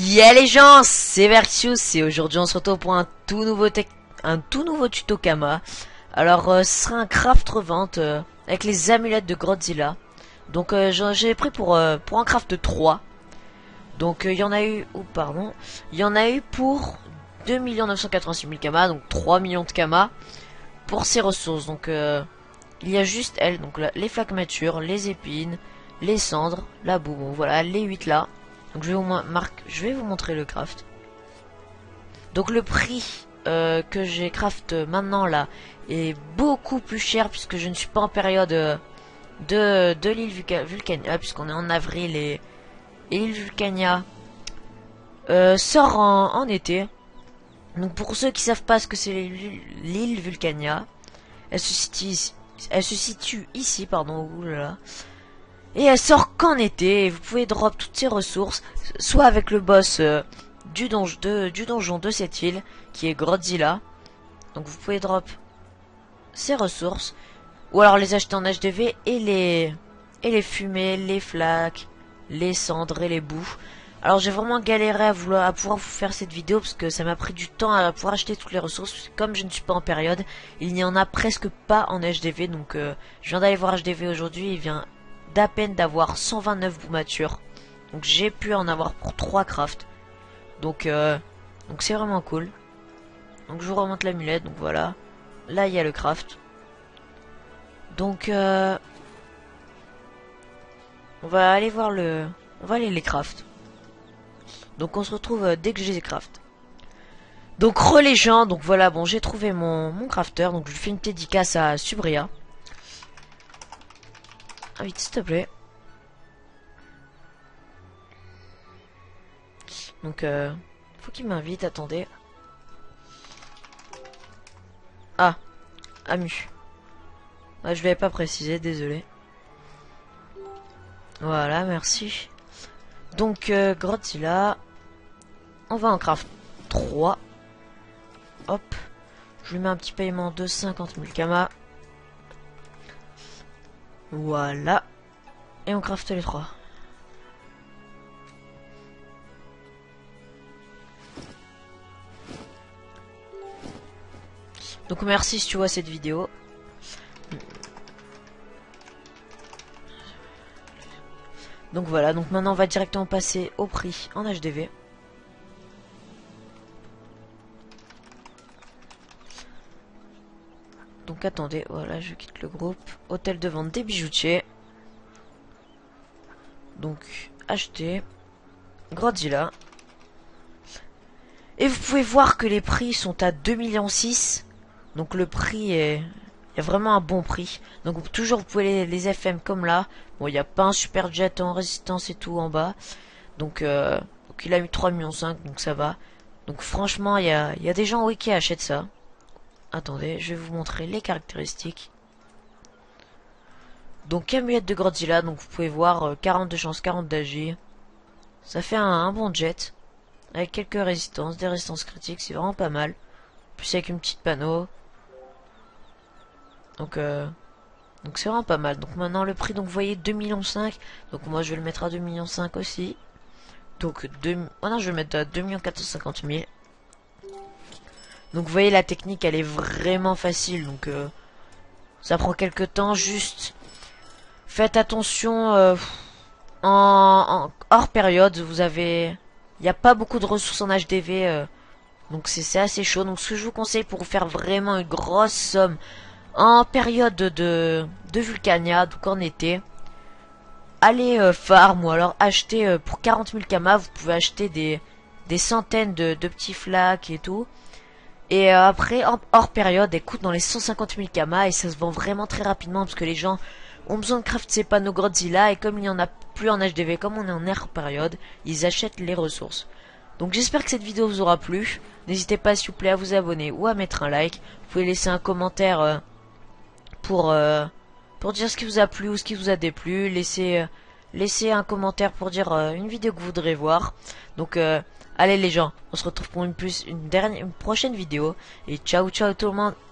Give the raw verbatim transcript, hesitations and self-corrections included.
Yeah les gens, c'est Verxius et aujourd'hui on se retrouve pour un tout nouveau tech, un tout nouveau tuto Kama. Alors euh, ce sera un craft revente euh, avec les amulettes de Godzilla. Donc euh, j'ai pris pour euh, pour un craft trois. Donc il euh, y en a eu, oh pardon, il y en a eu pour deux millions neuf cent quatre-vingt-six mille Kama, donc trois millions de Kama pour ces ressources. Donc euh, il y a juste elles, donc là, les flaques matures, les épines, les cendres, la boue, bon voilà les huit là. Donc je vais vous marque, je vais vous montrer le craft. Donc le prix euh, que j'ai craft maintenant là est beaucoup plus cher puisque je ne suis pas en période euh, de, de l'île Vulcania, puisqu'on est en avril et, et l'île Vulcania euh, sort en, en été. Donc pour ceux qui savent pas ce que c'est l'île Vulcania, elle se situe, elle se situe ici, pardon, oulala. Et elle sort qu'en été, et vous pouvez drop toutes ces ressources, soit avec le boss euh, du, donj de, du donjon de cette île, qui est Godzilla. Donc vous pouvez drop ces ressources, ou alors les acheter en H D V, et les, et les fumées, les flaques, les cendres et les boues. Alors j'ai vraiment galéré à, vouloir, à pouvoir vous faire cette vidéo, parce que ça m'a pris du temps à pouvoir acheter toutes les ressources. Comme je ne suis pas en période, il n'y en a presque pas en H D V, donc euh, je viens d'aller voir H D V aujourd'hui, il vient d'à peine d'avoir cent vingt-neuf bouts matures. Donc j'ai pu en avoir pour trois crafts. Donc euh, donc c'est vraiment cool. Donc je vous remonte l'amulette, donc voilà. Là il y a le craft. Donc euh, on va aller voir le... On va aller les craft. Donc on se retrouve euh, dès que j'ai les craft. Donc re les gens, donc voilà, bon j'ai trouvé mon, mon crafter. Donc je fais une dédicace à Subria. Ah vite s'il te plaît. Donc euh, faut qu'il m'invite, attendez. Ah, Amu. Ah, je l'avais pas précisé, désolé. Voilà, merci. Donc euh, Godzilla. On va en craft trois. Hop. Je lui mets un petit paiement de cinquante mille Kama. Voilà. Et on craft les trois. Donc merci si tu vois cette vidéo. Donc voilà, donc maintenant on va directement passer au prix en H D V. Donc attendez, voilà, je quitte le groupe. Hôtel de vente des bijoutiers. Donc acheter Godzilla. Et vous pouvez voir que les prix sont à deux millions six. Donc le prix est... Il y a vraiment un bon prix. Donc toujours vous pouvez les, les F M comme là. Bon, il n'y a pas un super jet en résistance et tout en bas. Donc, euh, donc il a eu trois millions cinq, donc ça va. Donc franchement, il y a, il y a des gens oui qui achètent ça. Attendez, je vais vous montrer les caractéristiques. Donc amulette de Godzilla, donc vous pouvez voir euh, quarante de chance, quarante d'A G. Ça fait un, un bon jet. Avec quelques résistances, des résistances critiques, c'est vraiment pas mal. Plus avec une petite panneau. Donc euh, donc c'est vraiment pas mal. Donc maintenant le prix, donc vous voyez deux millions cinq. Donc moi je vais le mettre à deux millions cinq aussi. Donc deux... oh non, je vais le mettre à deux millions quatre cent cinquante mille. Donc vous voyez la technique elle est vraiment facile. Donc euh, ça prend quelques temps. Juste faites attention euh, en, en hors période. Vous avez... Il n'y a pas beaucoup de ressources en H D V. Euh, donc c'est assez chaud. Donc ce que je vous conseille pour vous faire vraiment une grosse somme en période de, de Vulcania, donc en été, allez euh, farm ou alors acheter euh, pour quarante mille Kama, vous pouvez acheter des, des centaines de, de petits flaques et tout. Et euh, après, en, hors période, elle coûte dans les cent cinquante mille Kama et ça se vend vraiment très rapidement parce que les gens ont besoin de craft ces panneaux Godzilla et comme il n'y en a plus en H D V, comme on est en hors période, ils achètent les ressources. Donc j'espère que cette vidéo vous aura plu. N'hésitez pas s'il vous plaît à vous abonner ou à mettre un like. Vous pouvez laisser un commentaire euh, pour euh, pour dire ce qui vous a plu ou ce qui vous a déplu. Laissez euh, laissez un commentaire pour dire euh, une vidéo que vous voudrez voir. Donc euh, allez les gens, on se retrouve pour une plus une dernière une prochaine vidéo et ciao ciao tout le monde.